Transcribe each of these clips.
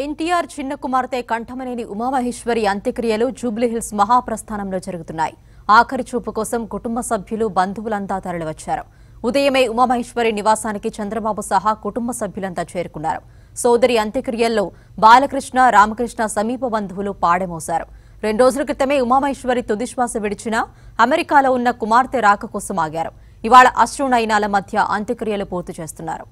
ఎన్టీఆర్ చిన్న కుమార్తె కంఠమనేని ఉమామహేశ్వరి అంత్యక్రియలు జూబ్లీహిల్స్ మహాప్రస్థానంలో జరుగుతున్నాయి. ఆఖరి చూపు కోసం కుటుంబ సభ్యులు బంధువులంతా తరలివచ్చారు. ఉదయమే ఉమామహేశ్వరి నివాసానికి చంద్రబాబు సహా కుటుంబ సభ్యులంతా చేరుకున్నారు. సోదరి అంత్యక్రియల్లో బాలకృష్ణ, రామకృష్ణ సమీప బంధువులు పాడెమోశారు. 2 రోజుల క్రితమే ఉమామహేశ్వరి తుదిశ్వాస విడిచినా అమెరికాలో ఉన్న కుమార్తె రాక కోసం ఆగారు. ఇవాళ అశ్రునయనాల మధ్య అంత్యక్రియలు పూర్తి చేస్తున్నారు.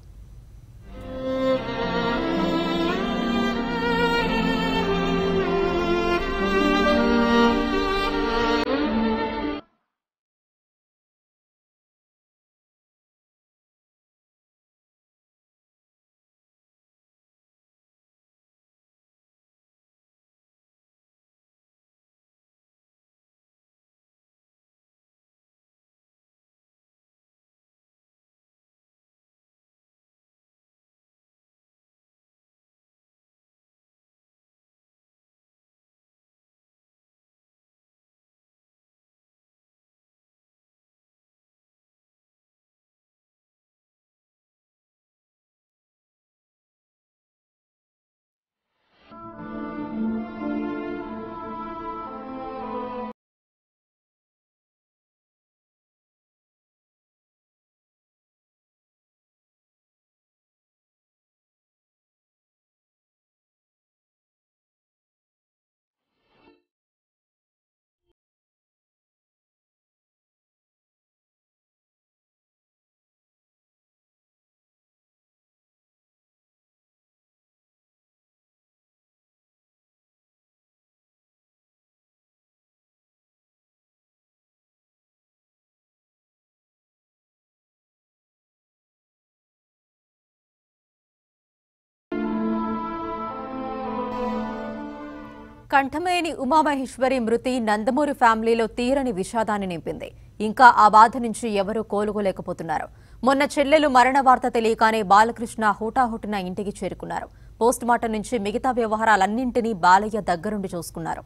కంఠమనేని ఉమామహేశ్వరి మృతి నందమూరి ఫ్యామిలీలో తీరని విషాదాన్ని నింపింది. ఇంకా ఆ బాధ నుంచి ఎవరూ కోలుకోలేకపోతున్నారు. మొన్న చెల్లెలు మరణ వార్త తెలియగానే బాలకృష్ణ హుటాహుటిన ఇంటికి చేరుకున్నారు. పోస్టుమార్టం నుంచి మిగతా వ్యవహారాలన్నింటినీ బాలయ్య దగ్గరుండి చూసుకున్నారు.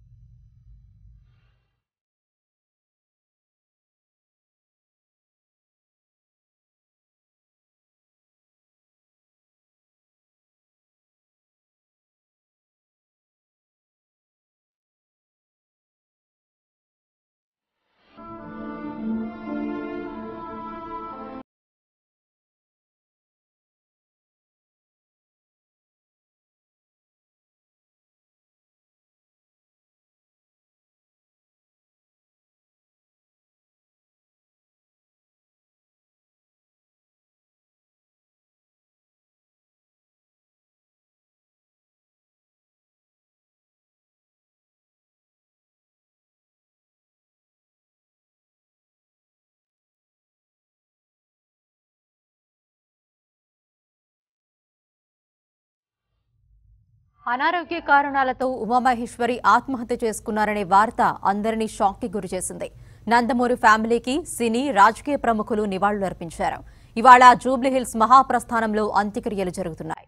అనారోగ్య కారణాలతో ఉమామహేశ్వరి ఆత్మహత్య చేసుకున్నారనే వార్త అందరినీ షాక్ కి గురిచేసింది. నందమూరి ఫ్యామిలీకి సినీ, రాజకీయ ప్రముఖులు నివాళులర్పించారు. ఇవాళ జూబ్లీహిల్స్ మహాప్రస్థానంలో అంత్యక్రియలు జరుగుతున్నాయి.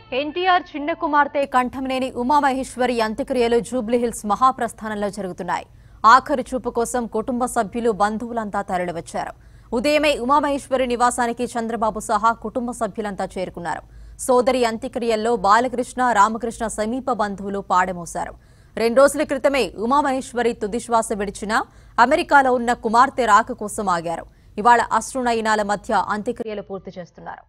ఎన్టీఆర్ చిన్న కుమార్తె కంఠమనేని ఉమామహేశ్వరి అంత్యక్రియలు జూబ్లీహిల్స్ మహాప్రస్థానంలో జరుగుతున్నాయి. ఆఖరి చూపు కోసం కుటుంబ సభ్యులు బంధువులంతా తరలివచ్చారు. ఉదయమే ఉమామహేశ్వరి నివాసానికి చంద్రబాబు సహా కుటుంబ సభ్యులంతా చేరుకున్నారు. సోదరి అంత్యక్రియల్లో బాలకృష్ణ, రామకృష్ణ సమీప బంధువులు పాడమోశారు. 2 రోజుల క్రితమే ఉమామహేశ్వరి తుదిశ్వాస విడిచినా అమెరికాలో ఉన్న కుమార్తె రాక కోసం ఆగారు. ఇవాళ అశ్రునయనాల మధ్య అంత్యక్రియలు పూర్తి చేస్తున్నారు.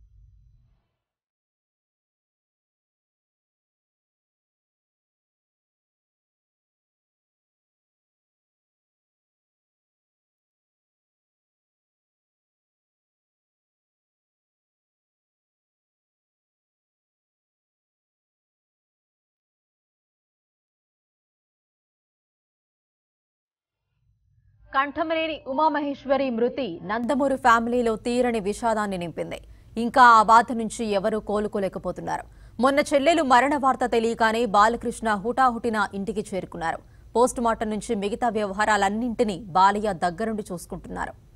కంఠమనేని ఉమామహేశ్వరి మృతి నందమూరి ఫ్యామిలీలో తీరని విషాదాన్ని నింపింది. ఇంకా ఆ బాధ నుంచి ఎవరూ కోలుకోలేకపోతున్నారు. మొన్న చెల్లెలు మరణ వార్త తెలియగానే బాలకృష్ణ హుటాహుటిన ఇంటికి చేరుకున్నారు. పోస్టుమార్టం నుంచి మిగతా వ్యవహారాలన్నింటినీ బాలయ్య దగ్గరుండి చూసుకుంటున్నారు.